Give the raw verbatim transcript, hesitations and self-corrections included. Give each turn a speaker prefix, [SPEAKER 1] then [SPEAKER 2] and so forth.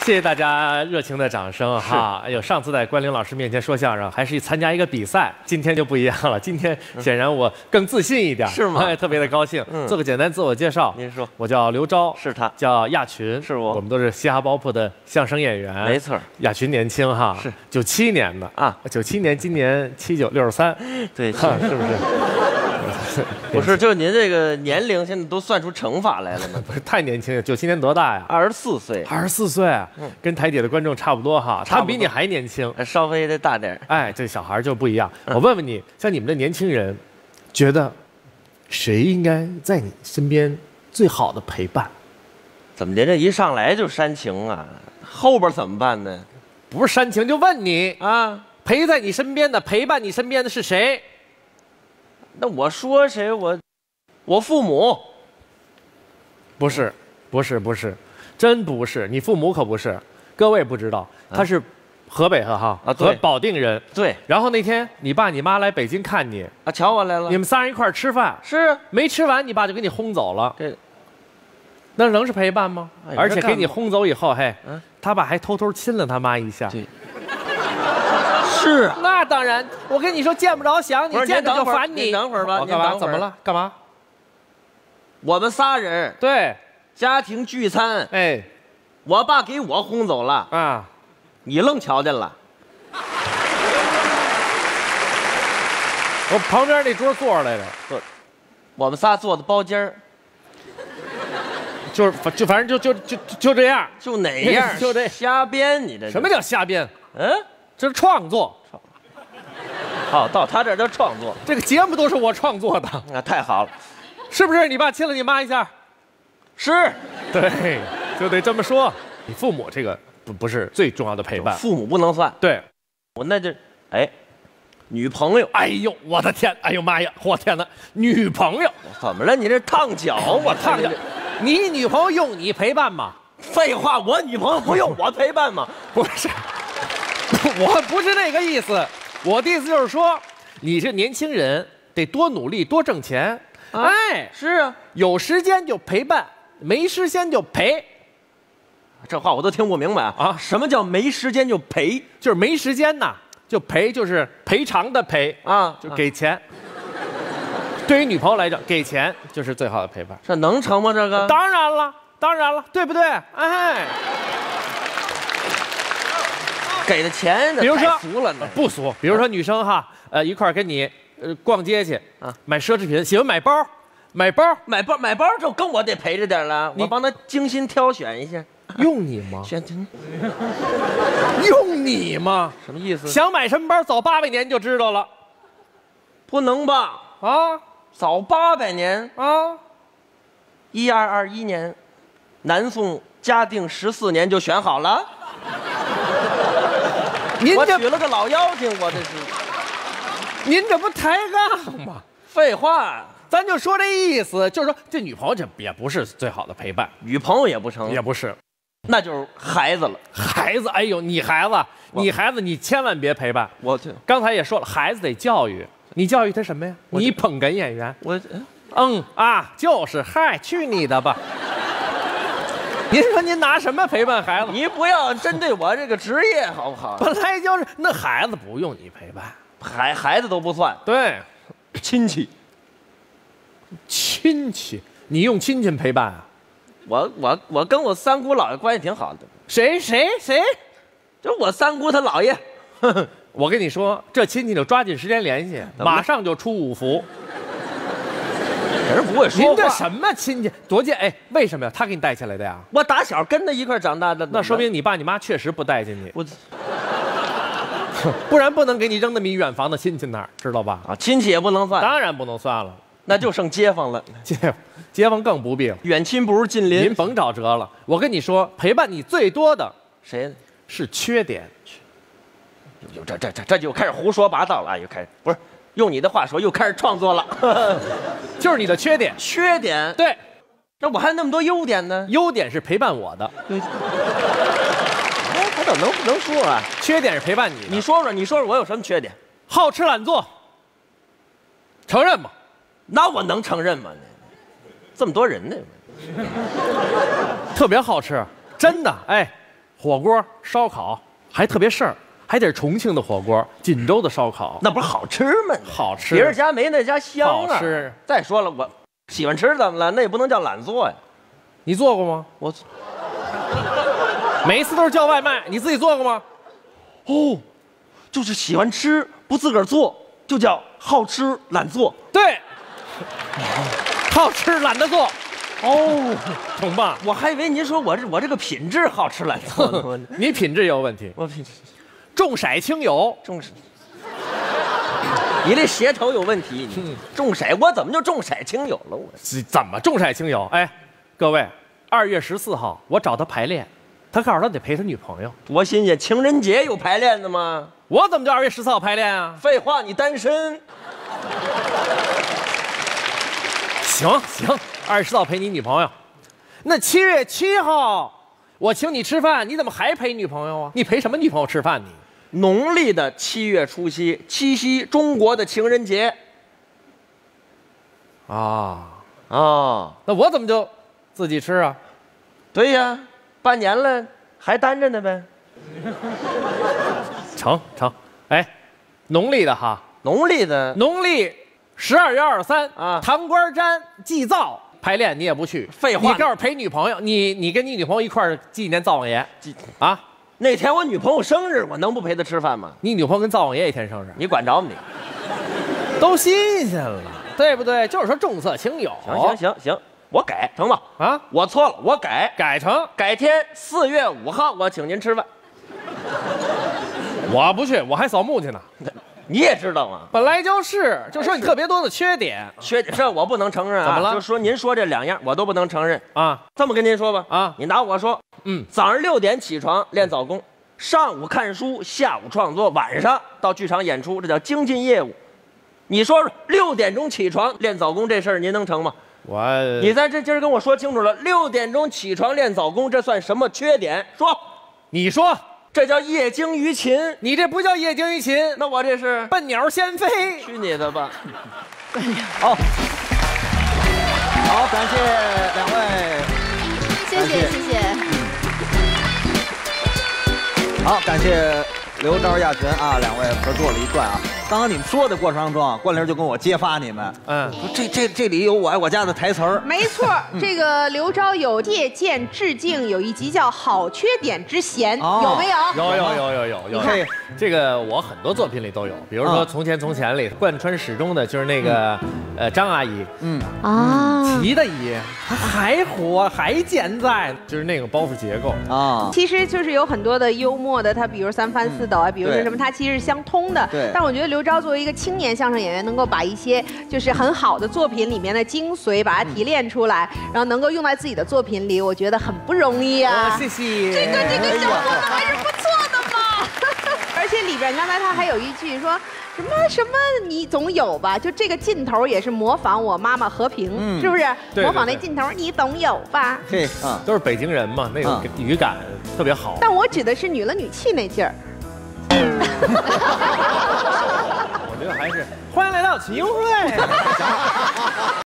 [SPEAKER 1] 谢谢大家热情的掌声哈！哎呦，上次在关凌老师面前说相声，还是参加一个比赛，今天就不一样了。今天显然我更自信一点，
[SPEAKER 2] 是吗？
[SPEAKER 1] 哎，特别的高兴。嗯，做个简单自我介绍。
[SPEAKER 2] 您说，
[SPEAKER 1] 我叫刘钊，
[SPEAKER 2] 是他；
[SPEAKER 1] 叫亚群，
[SPEAKER 2] 是我。
[SPEAKER 1] 我们都是嘻哈包袱的相声演员。
[SPEAKER 2] 没错。
[SPEAKER 1] 亚群年轻哈，
[SPEAKER 2] 是
[SPEAKER 1] 九七年的啊，九七年，今年七九六十三，
[SPEAKER 2] 对，
[SPEAKER 1] 是不是？
[SPEAKER 2] 不是，就您这个年龄，现在都算出乘法来了呢。
[SPEAKER 1] 不是太年轻了，九七年多大呀？
[SPEAKER 2] 二十四岁。
[SPEAKER 1] 二十四岁，嗯，跟台底的观众差不多哈，他比你还年轻，
[SPEAKER 2] 稍微的大点。
[SPEAKER 1] 哎，这小孩就不一样。我问问你，像你们的年轻人，觉得谁应该在你身边最好的陪伴？
[SPEAKER 2] 怎么的？这一上来就煽情啊？后边怎么办呢？
[SPEAKER 1] 不是煽情，就问你
[SPEAKER 2] 啊，
[SPEAKER 1] 陪在你身边的、陪伴你身边的是谁？
[SPEAKER 2] 那我说谁？我，我父母。
[SPEAKER 1] 不是，不是，不是，真不是。你父母可不是。各位不知道，他是河北哈哈
[SPEAKER 2] 啊，
[SPEAKER 1] 和保定人。
[SPEAKER 2] 对。
[SPEAKER 1] 然后那天你爸你妈来北京看你
[SPEAKER 2] 啊，瞧我来了。
[SPEAKER 1] 你们仨人一块儿吃饭，
[SPEAKER 2] 是
[SPEAKER 1] 没吃完，你爸就给你轰走了。
[SPEAKER 2] 这，
[SPEAKER 1] 那能是陪伴吗？
[SPEAKER 2] 哎、
[SPEAKER 1] 而且给你轰走以后，嘿，
[SPEAKER 2] 嗯、
[SPEAKER 1] 他爸还偷偷亲了他妈一下。
[SPEAKER 2] 对。是，
[SPEAKER 1] 那当然。我跟你说，见不着想你，见着就烦你。
[SPEAKER 2] 你等会儿吧，
[SPEAKER 1] 我干嘛？怎么了？干嘛？
[SPEAKER 2] 我们仨人
[SPEAKER 1] 对
[SPEAKER 2] 家庭聚餐，
[SPEAKER 1] 哎，
[SPEAKER 2] 我爸给我轰走了
[SPEAKER 1] 啊，
[SPEAKER 2] 你愣瞧见了。
[SPEAKER 1] 我旁边那桌坐着来着，
[SPEAKER 2] 坐，我们仨坐的包间儿，
[SPEAKER 1] 就是就反正就就就就这样，
[SPEAKER 2] 就哪样
[SPEAKER 1] 就这
[SPEAKER 2] 瞎编，你这
[SPEAKER 1] 什么叫瞎编？
[SPEAKER 2] 嗯。
[SPEAKER 1] 这是创作，
[SPEAKER 2] 好，到他这儿叫创作。
[SPEAKER 1] 这个节目都是我创作的，
[SPEAKER 2] 那太好了，
[SPEAKER 1] 是不是？你爸亲了你妈一下，
[SPEAKER 2] 是，
[SPEAKER 1] 对，就得这么说。你父母这个不不是最重要的陪伴，
[SPEAKER 2] 父母不能算。
[SPEAKER 1] 对，
[SPEAKER 2] 我那就，哎，女朋友，
[SPEAKER 1] 哎呦，我的天，哎呦妈呀，我天哪，女朋友
[SPEAKER 2] 怎么了？你这烫脚，我
[SPEAKER 1] 烫脚，你女朋友用你陪伴吗？
[SPEAKER 2] 废话，我女朋友不用我陪伴吗？
[SPEAKER 1] 不是。我不是那个意思，我的意思就是说，你这年轻人得多努力，多挣钱。啊、哎，
[SPEAKER 2] 是啊，
[SPEAKER 1] 有时间就陪伴，没时间就陪。
[SPEAKER 2] 这话我都听不明白啊！什么叫没时间就陪？
[SPEAKER 1] 就是没时间呐，就陪，就是赔偿的赔啊，就给钱。啊、对于女朋友来讲，给钱就是最好的陪伴。
[SPEAKER 2] 这能成吗？这个？
[SPEAKER 1] 当然了，当然了，对不对？哎。
[SPEAKER 2] 给的钱，
[SPEAKER 1] 比如说
[SPEAKER 2] 俗了呢，
[SPEAKER 1] 不俗。比如说女生哈，呃，一块儿跟你呃逛街去啊，买奢侈品，喜欢买包，买包，
[SPEAKER 2] 买包，买包就跟我得陪着点了，我帮他精心挑选一下。
[SPEAKER 1] 用你吗？
[SPEAKER 2] 选
[SPEAKER 1] 用你吗？
[SPEAKER 2] 什么意思？
[SPEAKER 1] 想买什么包，早八百年就知道了。
[SPEAKER 2] 不能吧？
[SPEAKER 1] 啊，
[SPEAKER 2] 早八百年
[SPEAKER 1] 啊，
[SPEAKER 2] 一二二一年，南宋嘉定十四年就选好了。您我娶了个老妖精，我这是，
[SPEAKER 1] 您这不抬杠吗？
[SPEAKER 2] 废话，
[SPEAKER 1] 咱就说这意思，就是说这女朋友这也不是最好的陪伴，
[SPEAKER 2] 女朋友也不成，
[SPEAKER 1] 也不是，
[SPEAKER 2] 那就是孩子了。
[SPEAKER 1] 孩子，哎呦，你孩子，你孩子，你千万别陪伴。
[SPEAKER 2] 我这
[SPEAKER 1] 刚才也说了，孩子得教育，你教育他什么呀？你捧哏演员，
[SPEAKER 2] 我
[SPEAKER 1] 嗯啊，就是嗨，去你的吧！您说您拿什么陪伴孩子？
[SPEAKER 2] 你不要针对我这个职业好不好？
[SPEAKER 1] 本来就是那孩子不用你陪伴，
[SPEAKER 2] 孩孩子都不算。
[SPEAKER 1] 对，
[SPEAKER 2] 亲戚，
[SPEAKER 1] 亲戚，你用亲戚陪伴啊？
[SPEAKER 2] 我我我跟我三姑姥爷关系挺好的。
[SPEAKER 1] 谁谁谁？
[SPEAKER 2] 就我三姑她姥爷。
[SPEAKER 1] 我跟你说，这亲戚就抓紧时间联系，马上就出五福。
[SPEAKER 2] 人不会说话。
[SPEAKER 1] 您这什么亲戚？多见哎？为什么呀？他给你带起来的呀？
[SPEAKER 2] 我打小跟他一块长大的。
[SPEAKER 1] 那说明你爸你妈确实不待见你。
[SPEAKER 2] 我，
[SPEAKER 1] 不然不能给你扔那么一远房的亲戚那儿，知道吧？
[SPEAKER 2] 啊，亲戚也不能算。
[SPEAKER 1] 当然不能算了，
[SPEAKER 2] 那就剩街坊了。
[SPEAKER 1] 街坊，街坊更不必了。
[SPEAKER 2] 远亲不如近邻。
[SPEAKER 1] 您甭找辙了。我跟你说，陪伴你最多的
[SPEAKER 2] 谁
[SPEAKER 1] 是缺点？
[SPEAKER 2] 有这这这这就开始胡说八道了，又开始不是。用你的话说，又开始创作了，
[SPEAKER 1] 就是你的缺点。
[SPEAKER 2] 缺点
[SPEAKER 1] 对，
[SPEAKER 2] 那我还有那么多优点呢。
[SPEAKER 1] 优点是陪伴我的，
[SPEAKER 2] 对。哎，他怎么能能说啊？
[SPEAKER 1] 缺点是陪伴你的。
[SPEAKER 2] 你说说，你说说我有什么缺点？
[SPEAKER 1] 好吃懒做，承认吗？
[SPEAKER 2] 那我能承认吗？这么多人呢，
[SPEAKER 1] 特别好吃，真的。哎， 火锅、烧烤，还特别事儿，还得是重庆的火锅，锦州的烧烤，
[SPEAKER 2] 那不是好吃吗？
[SPEAKER 1] 好吃。
[SPEAKER 2] 别人家没那家香啊。
[SPEAKER 1] 好吃。
[SPEAKER 2] 再说了，我喜欢吃怎么了？那也不能叫懒做呀。
[SPEAKER 1] 你做过吗？
[SPEAKER 2] 我
[SPEAKER 1] 每一次都是叫外卖，你自己做过吗？
[SPEAKER 2] 哦，就是喜欢吃不自个儿做，就叫好吃懒做。
[SPEAKER 1] 对，好吃懒得做。
[SPEAKER 2] 哦，
[SPEAKER 1] 懂吧？
[SPEAKER 2] 我还以为您说我这我这个品质好吃懒做呢。
[SPEAKER 1] 你品质有问题。
[SPEAKER 2] 我品质
[SPEAKER 1] 重色轻友，
[SPEAKER 2] 重视。你这舌头有问题。你重色，我怎么就重色轻友了？我
[SPEAKER 1] 怎么重色轻友？哎，各位，二月十四号我找他排练，他告诉他得陪他女朋友。
[SPEAKER 2] 多新鲜！情人节有排练的吗？
[SPEAKER 1] 我怎么就二月十四号排练啊？
[SPEAKER 2] 废话，你单身。
[SPEAKER 1] 行行，二月十四号陪你女朋友。那七月七号我请你吃饭，你怎么还陪女朋友啊？你陪什么女朋友吃饭你？
[SPEAKER 2] 农历的七月除夕，七夕，中国的情人节。
[SPEAKER 1] 啊
[SPEAKER 2] 啊，
[SPEAKER 1] 那我怎么就自己吃啊？
[SPEAKER 2] 对呀，半年了还单着呢呗。
[SPEAKER 1] 成成，哎，农历的哈，
[SPEAKER 2] 农历的，
[SPEAKER 1] 农历十二月二十三
[SPEAKER 2] 啊
[SPEAKER 1] 唐官瞻祭灶排练你也不去，
[SPEAKER 2] 废话
[SPEAKER 1] 你告诉陪女朋友，你你跟你女朋友一块儿祭年灶王爷啊？
[SPEAKER 2] 那天我女朋友生日，我能不陪她吃饭吗？
[SPEAKER 1] 你女朋友跟灶王爷一天生日，
[SPEAKER 2] 你管着吗你？
[SPEAKER 1] 都新鲜了，对不对？就是说重色轻友。
[SPEAKER 2] 行行行行，我改成吗？
[SPEAKER 1] 啊，
[SPEAKER 2] 我错了，我改
[SPEAKER 1] 改成
[SPEAKER 2] 改天四月五号我请您吃饭。
[SPEAKER 1] 我不去，我还扫墓去呢。
[SPEAKER 2] 你也知道啊，
[SPEAKER 1] 本来就是，就说你特别多的缺点
[SPEAKER 2] 缺点这我不能承认啊。
[SPEAKER 1] 怎么了
[SPEAKER 2] 就说您说这两样我都不能承认。
[SPEAKER 1] 啊。
[SPEAKER 2] 这么跟您说吧，
[SPEAKER 1] 啊
[SPEAKER 2] 你拿我说，
[SPEAKER 1] 嗯，
[SPEAKER 2] 早上六点起床练早功，上午看书，下午创作，晚上到剧场演出，这叫精进业务。你说说，六点钟起床练早功这事儿您能成吗？
[SPEAKER 1] 我
[SPEAKER 2] 你在这今儿跟我说清楚了，六点钟起床练早功，这算什么缺点？说，
[SPEAKER 1] 你说
[SPEAKER 2] 这叫业精于勤。
[SPEAKER 1] 你这不叫业精于勤，
[SPEAKER 2] 那我这是
[SPEAKER 1] 笨鸟先飞。
[SPEAKER 2] 去你的吧！
[SPEAKER 3] 好，好，感谢两位，
[SPEAKER 4] 谢谢谢谢。
[SPEAKER 3] 好，感谢刘钊、亚群啊，两位合作了一段啊。刚刚你们说的过程当中啊，冠霖就跟我揭发你们，
[SPEAKER 1] 嗯，
[SPEAKER 3] 说这这这里有我爱我家的台词儿。
[SPEAKER 4] 没错，这个刘钊有借鉴致敬，有一集叫《好缺点之嫌》，
[SPEAKER 3] 哦
[SPEAKER 4] 有没有？
[SPEAKER 1] 有有有有有有。
[SPEAKER 3] 你看
[SPEAKER 1] 这个我很多作品里都有，比如说
[SPEAKER 3] 啊
[SPEAKER 1] 《从前从前》里贯穿始终的就是那个呃张阿姨，
[SPEAKER 3] 嗯，
[SPEAKER 4] 啊，
[SPEAKER 1] 提的姨还活还健在，就是那种包袱结构。
[SPEAKER 3] 啊，
[SPEAKER 4] 其实就是有很多的幽默的，他比如三翻四抖啊，比如说
[SPEAKER 3] 对
[SPEAKER 4] 什么，它其实是相通的。
[SPEAKER 3] 对
[SPEAKER 4] 但我觉得刘钊作为一个青年相声演员，能够把一些就是很好的作品里面的精髓，把它提炼出来，然后能够用在自己的作品里，我觉得很不容易啊。
[SPEAKER 1] 谢谢。
[SPEAKER 4] 这个这个小伙子还是不错的嘛。而且里边刚才他还有一句说什么什么你总有吧，就这个劲头也是模仿我妈妈和平，
[SPEAKER 3] 嗯
[SPEAKER 4] 是不是？
[SPEAKER 1] 对对
[SPEAKER 4] 模仿那劲头你总有吧？
[SPEAKER 3] 嘿啊，
[SPEAKER 1] 都是北京人嘛，那种
[SPEAKER 3] 啊
[SPEAKER 1] 语感特别好。
[SPEAKER 4] 但我指的是女了女气那劲儿。
[SPEAKER 1] 我觉得还是欢迎来到群英会。